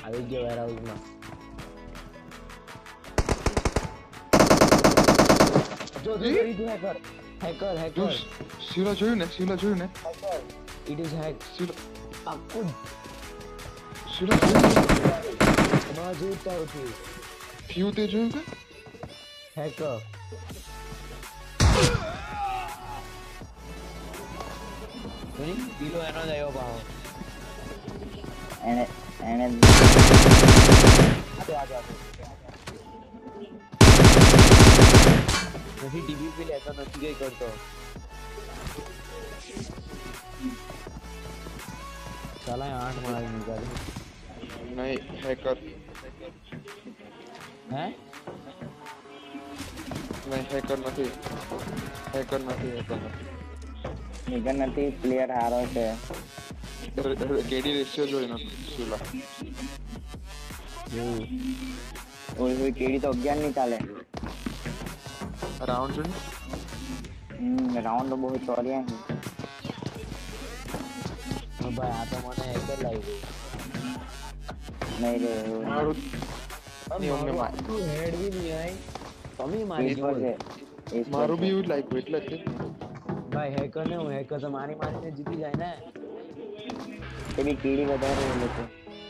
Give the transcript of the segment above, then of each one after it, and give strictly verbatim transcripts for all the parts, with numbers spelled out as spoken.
આવી ગયો વેરહાઉસમાં જો જો કરી હેકર હેકર હેકર શિલા જોયું ને શિલા જોયું ને hacker it is hack Sheela પાકું શિલા જોયું ના જોતા હતી ફ્યુ તે જોયું કે હેકર નહીં બીલો એનો જ આવ્યો પાહો એને એને આજો આજો નથી ડીબીપી લેતો નથી કઈ કરતો સાલા આઠ મારી નીકળી નહીં હેકર હે નહીં હેકર નથી હેકર નથી હેકર નથી હેકર નથી પ્લેયર હારો છે કેડી રેશિયો જોઈ ને શિલા ઓય ઓય કેડી તો અગિયાર ની ચાલે રાઉન્ડ જોઈ હમ રાઉન્ડ તો બહુ ચોરિયા હા ભાઈ આ તો મને એક જ લાગી નહીં રે મારું ગઈ અમને મારું હેડ બી નહીં આઈ તમે મારી ઈશ્વર છે મારું બી એવું જ લાગ્યું એટલે જ ભાઈ હેકર ને હું હેકર તો મારી મારીને જીતી જાય ને એ બી કેડી વધારે એ લોકો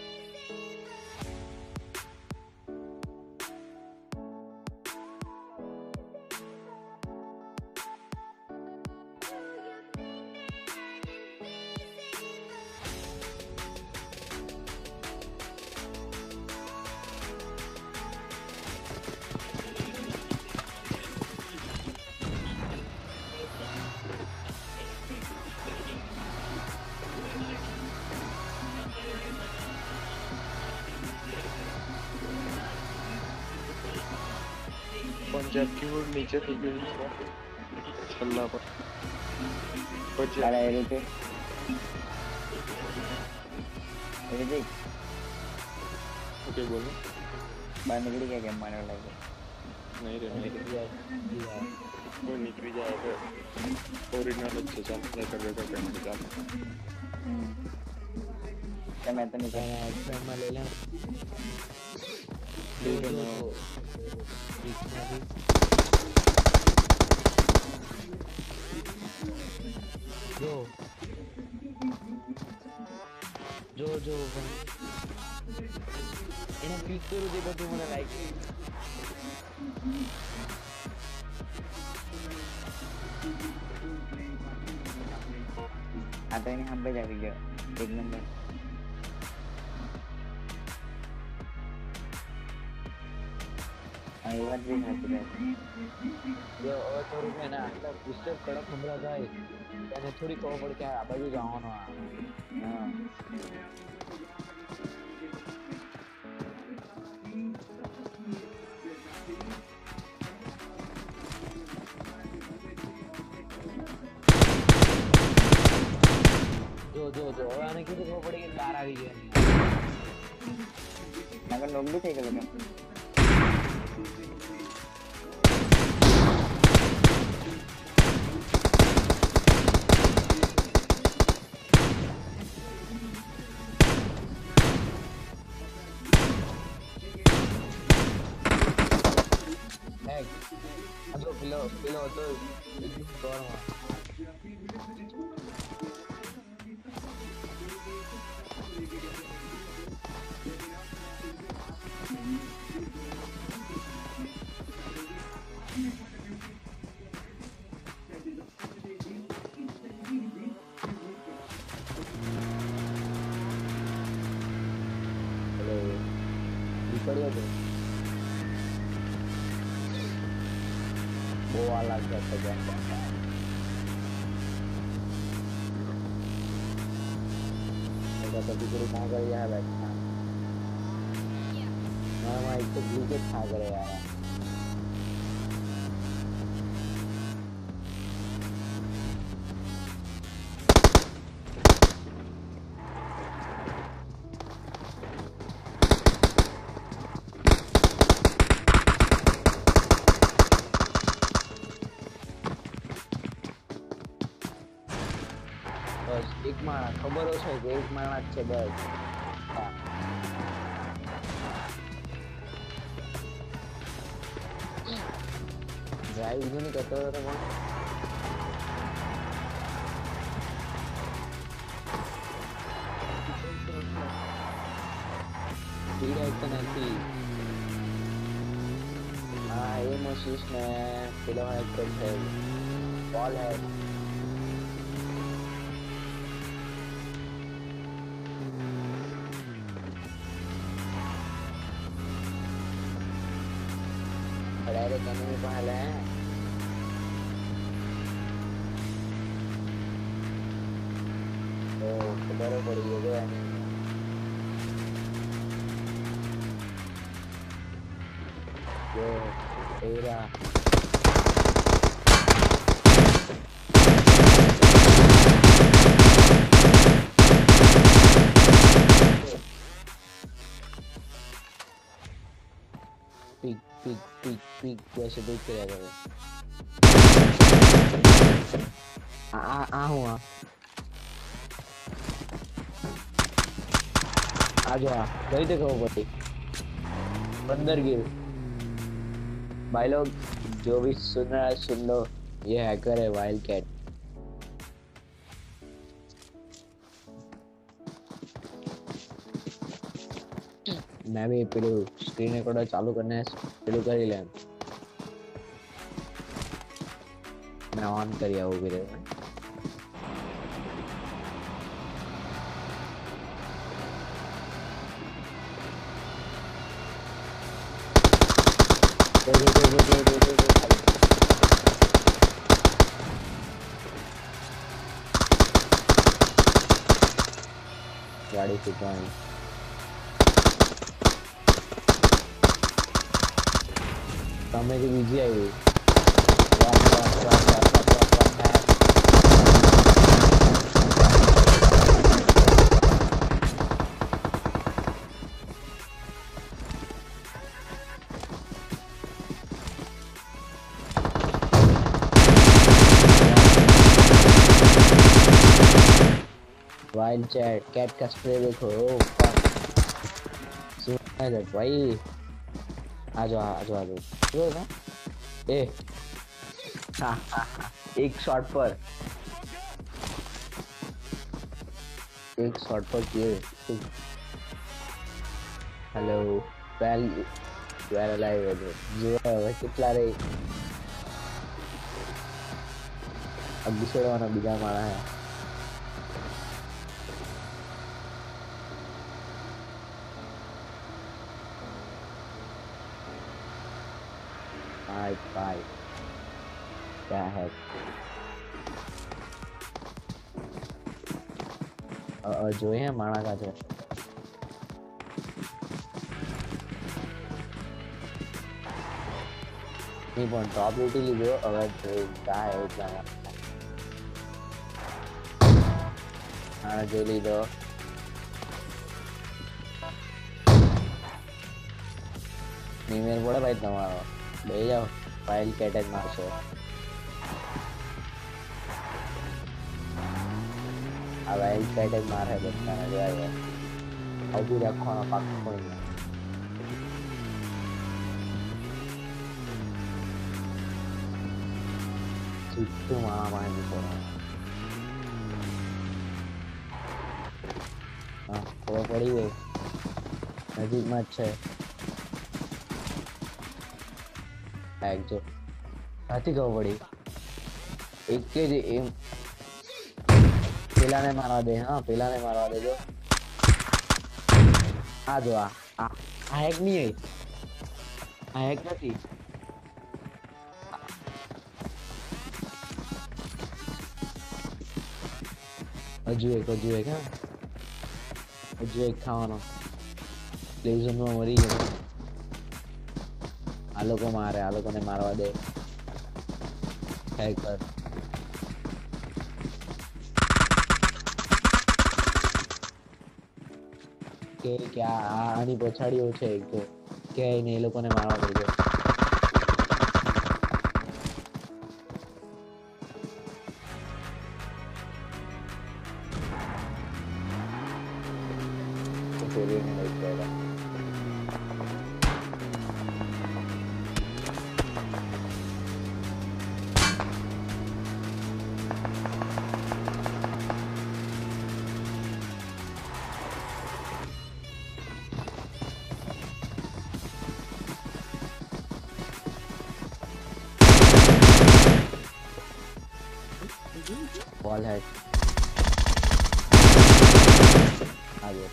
पंजाब की वो नीचे થઈ ગયું છે છલ્લા પર પછી અરે એ રીતે એ રીતે ઓકે બોલો બહાર નીકળી ગયા કેમ મારે લાગે નહીં રે નહીં જાય કોઈ નીકળી જાય તો ઓરિજિનલ જ છે ચાલ હેકર હેકર કેમ ચાલ તમે તો નહીં ભાઈ એક્સેમ માં લઈ લે જો જો જો એને પીક કરું તે બધું મને લાઈક આ તો એને હંભે જ આવી ગયો એક નંબર આ એ વાત બી સાચી રહે જો હવે થોડુંક એને આટલા બુસ્ટર કડક હમણાં થાય એને થોડી ખબર પડે કે આ બાજુ જવાનો આ હા જો જો જો હવે આને કીધું ખબર પડી કે બહાર આવી ગયા નગર નોબલી થઈ ગયો કેમ હેક આ જો પેલો પેલો હતો સ્ટોરમાં નીકળ્યો તો બહુ આ લાગ્યા છે જેમ तो बिगड़ी कहाँ कर यार बैठना मैं वहाँ एक तो ग्लूकेट खा करे यार બસ એક માણસ ખબર હશે કે એક માણસ છે બસ ड्राइव क्यों नहीं करता था कौन? Direction ऐसी हाँ ये मोशिश में किलो है कुछ है बॉल है डायरेक्ट करने में पहले हैं तो किधर पड़ी है जो Yo, era. Pig, pig, pig, pig, कैसे देख के रहेगा वो? आ आ आ हुआ। आ जाओ, वही देखो वो बड़ी। बंदर गिर। भाई लोग जो भी सुन रहा है सुन लो ये हैकर है वाइल्ड कैट मैं भी पेलू स्क्रीन रिकॉर्डर चालू करने पेलू कर ही ले मैं ऑन करिया वो भी रहे दे दे दे दे दे दे दे गाड़ी से जाएं सामने की बीजी आई हुई वाह वाह वाह वाह वाइल्ड चैट कैट का स्प्रे देखो सुना है भाई आ जाओ आ जाओ आ जाओ ना ए हाँ हाँ हाँ एक शॉट पर एक शॉट पर किए हेलो वेल वेल अलाइव जो है कितना रे अब दूसरे वाला बिजा मारा है फाइट फाइट क्या है और जो है मारा का जो नहीं पण टॉप लूटी लीजिए अगर क्या है इतना हाँ जो ली दो नहीं मेरे बड़ा भाई तुम्हारा ले जाओ फाइल कैटेज मार्शो अब फाइल कैटेज मार है बच्चा ना जाएगा अब भी रखो ना पाक कोई नहीं चित्तू मारा मारे भी रहा हाँ वो पड़ी गई नजीक में अच्छा है एक जो हाथी कहो बड़ी एक के जी एम पेला ने मारा दे हाँ पेला ने मारा दे जो आ जो आ आ हैक नहीं है आ हैक नहीं अजू एक अजू एक हाँ अजू एक खावाना लेज़र में मरी गया आलो को मारे आलो को ने मारवा दे हैकर के क्या आनी पछाड़ी हो छे एक तो के ने એ લોકોને મારવા દે તો ચોરી ને લઈ જાય ऑल हैक आगे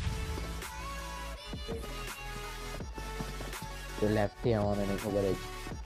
जो लेफ्ट ही है, મને નહીં ખબર જ